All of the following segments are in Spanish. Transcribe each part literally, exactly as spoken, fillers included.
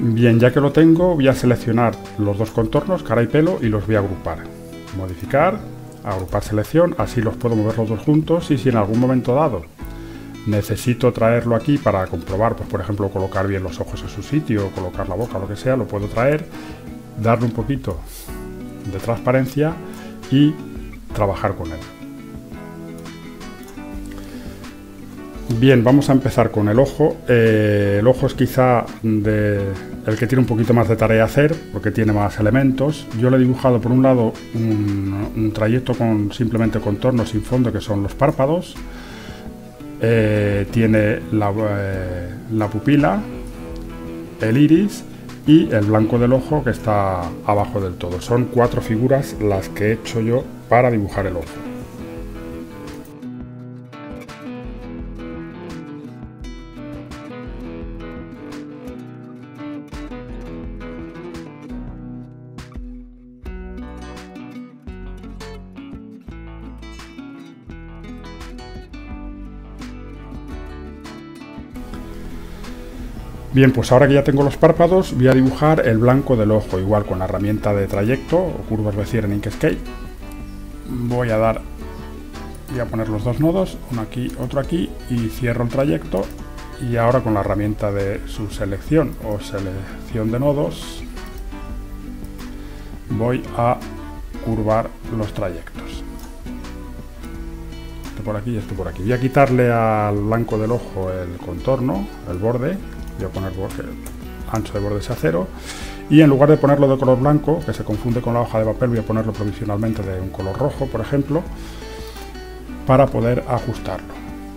Bien, ya que lo tengo, voy a seleccionar los dos contornos, cara y pelo, y los voy a agrupar. Modificar, agrupar selección, así los puedo mover los dos juntos, y si en algún momento dado necesito traerlo aquí para comprobar, pues por ejemplo colocar bien los ojos en su sitio, colocar la boca, lo que sea, lo puedo traer, darle un poquito de transparencia y trabajar con él. Bien, vamos a empezar con el ojo. Eh, el ojo es quizá de, el que tiene un poquito más de tarea a hacer, porque tiene más elementos. Yo le he dibujado por un lado un, un trayecto con simplemente contornos sin fondo, que son los párpados. Eh, tiene la, eh, la pupila, el iris y el blanco del ojo, que está abajo del todo. Son cuatro figuras las que he hecho yo para dibujar el ojo. Bien, pues ahora que ya tengo los párpados, voy a dibujar el blanco del ojo, igual con la herramienta de trayecto o curvas Bezier en Inkscape. Voy a dar, voy a poner los dos nodos, uno aquí, otro aquí, y cierro el trayecto. Y ahora con la herramienta de subselección o selección de nodos, voy a curvar los trayectos. Este por aquí y este por aquí. Voy a quitarle al blanco del ojo el contorno, el borde. Voy a poner el ancho de borde sea cero, y en lugar de ponerlo de color blanco, que se confunde con la hoja de papel, voy a ponerlo provisionalmente de un color rojo, por ejemplo, para poder ajustarlo.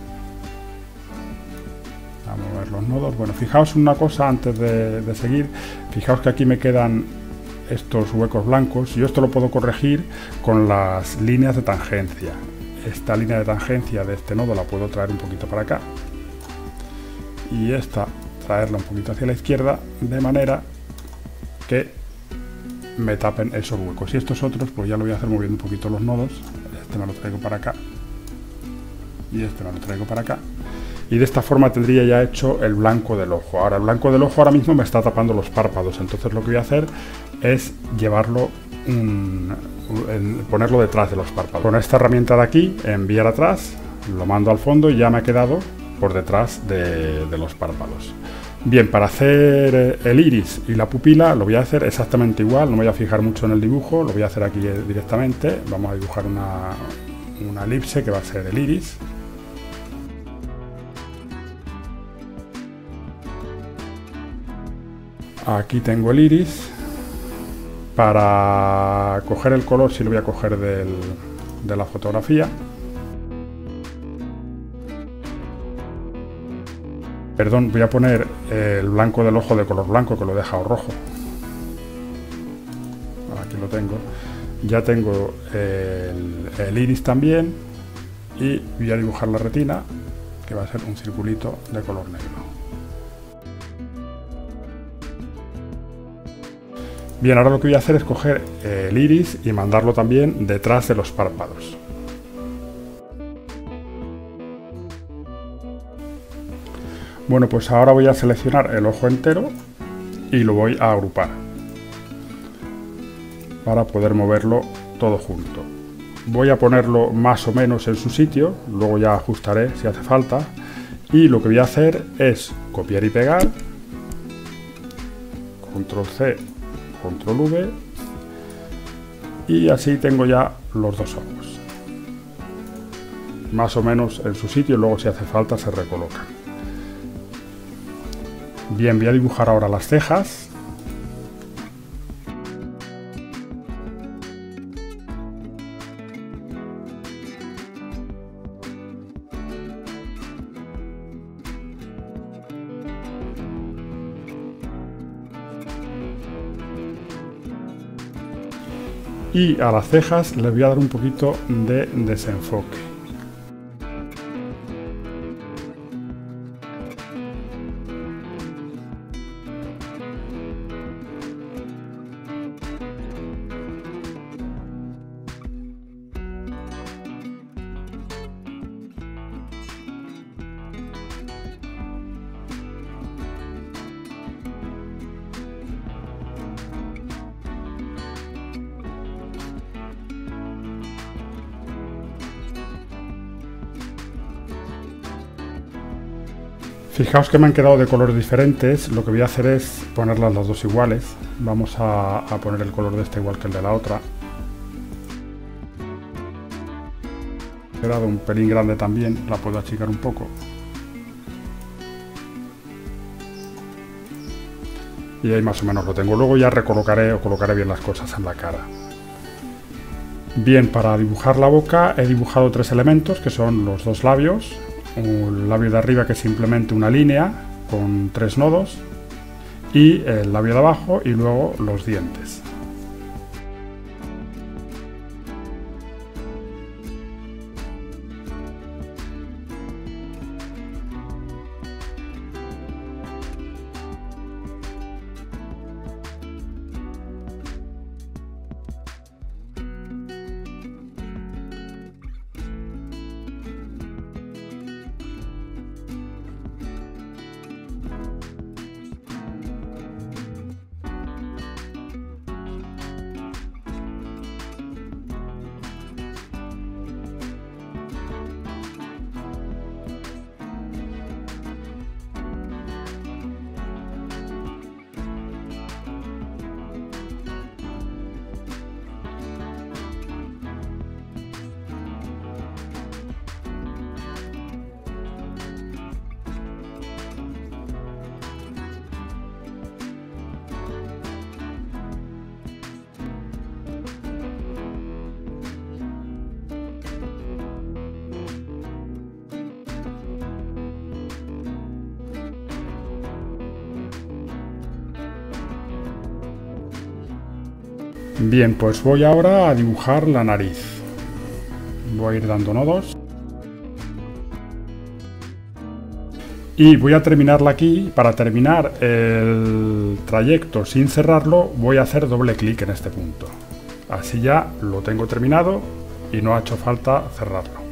Vamos a mover los nodos. Bueno, fijaos una cosa antes de, de seguir. Fijaos que aquí me quedan estos huecos blancos. Yo esto lo puedo corregir con las líneas de tangencia. Esta línea de tangencia de este nodo la puedo traer un poquito para acá, y esta traerla un poquito hacia la izquierda, de manera que me tapen esos huecos. Y estos otros, pues ya lo voy a hacer moviendo un poquito los nodos. Este me lo traigo para acá y este me lo traigo para acá, y de esta forma tendría ya hecho el blanco del ojo. Ahora el blanco del ojo ahora mismo me está tapando los párpados, entonces lo que voy a hacer es llevarlo, um, ponerlo detrás de los párpados. Con esta herramienta de aquí, enviar atrás, lo mando al fondo y ya me ha quedado por detrás de, de los párpados. Bien, para hacer el iris y la pupila lo voy a hacer exactamente igual, no me voy a fijar mucho en el dibujo, lo voy a hacer aquí directamente. Vamos a dibujar una, una elipse que va a ser el iris. Aquí tengo el iris. Para coger el color, sí lo voy a coger del, de la fotografía. Perdón, voy a poner el blanco del ojo de color blanco, que lo he dejado rojo. Aquí lo tengo. Ya tengo el, el iris también, y voy a dibujar la retina, que va a ser un circulito de color negro. Bien, ahora lo que voy a hacer es coger el iris y mandarlo también detrás de los párpados. Bueno, pues ahora voy a seleccionar el ojo entero y lo voy a agrupar para poder moverlo todo junto. Voy a ponerlo más o menos en su sitio, luego ya ajustaré si hace falta, y lo que voy a hacer es copiar y pegar, control ce, control ve, y así tengo ya los dos ojos más o menos en su sitio, luego si hace falta se recolocan. Bien, voy a dibujar ahora las cejas. Y a las cejas les voy a dar un poquito de desenfoque. Fijaos que me han quedado de colores diferentes. Lo que voy a hacer es ponerlas las dos iguales. Vamos a, a poner el color de esta igual que el de la otra. Ha quedado un pelín grande también, la puedo achicar un poco. Y ahí más o menos lo tengo. Luego ya recolocaré o colocaré bien las cosas en la cara. Bien, para dibujar la boca he dibujado tres elementos que son los dos labios. El labio de arriba, que es simplemente una línea con tres nodos, y el labio de abajo, y luego los dientes. Bien, pues voy ahora a dibujar la nariz. Voy a ir dando nodos. Y voy a terminarla aquí. Para terminar el trayecto sin cerrarlo, voy a hacer doble clic en este punto. Así ya lo tengo terminado y no ha hecho falta cerrarlo.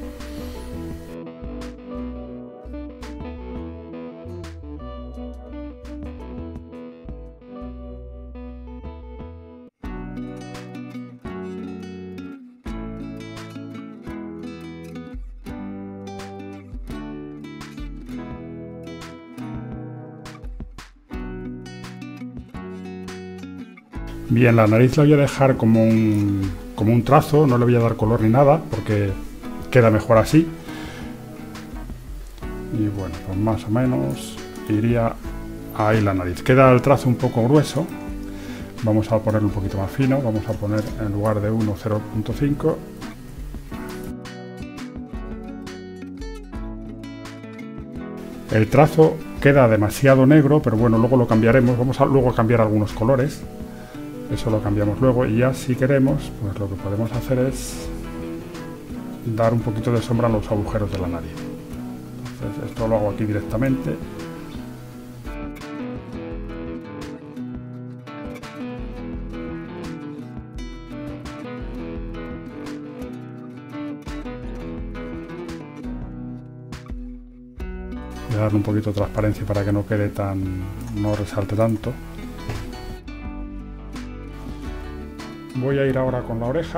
Bien, la nariz la voy a dejar como un, como un trazo, no le voy a dar color ni nada porque queda mejor así. Y bueno, pues más o menos iría ahí la nariz. Queda el trazo un poco grueso. Vamos a ponerlo un poquito más fino. Vamos a poner en lugar de uno, cero punto cinco. El trazo queda demasiado negro, pero bueno, luego lo cambiaremos. Vamos a luego cambiar algunos colores. Eso lo cambiamos luego, y ya si queremos, pues lo que podemos hacer es dar un poquito de sombra a los agujeros de la nariz. Entonces esto lo hago aquí directamente. Voy a darle un poquito de transparencia para que no quede tan, no resalte tanto. Voy a ir ahora con la oreja.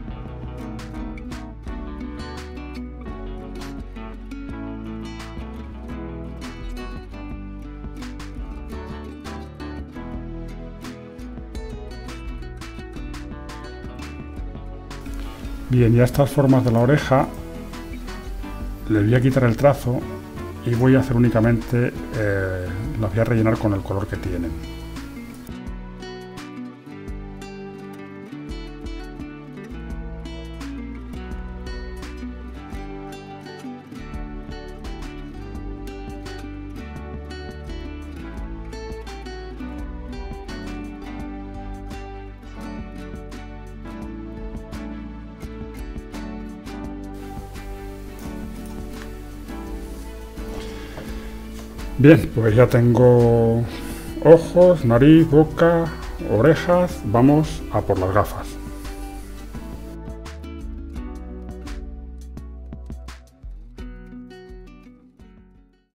Bien, ya estas formas de la oreja le voy a quitar el trazo y voy a hacer únicamente, eh, las voy a rellenar con el color que tienen. Bien, pues ya tengo ojos, nariz, boca, orejas. Vamos a por las gafas.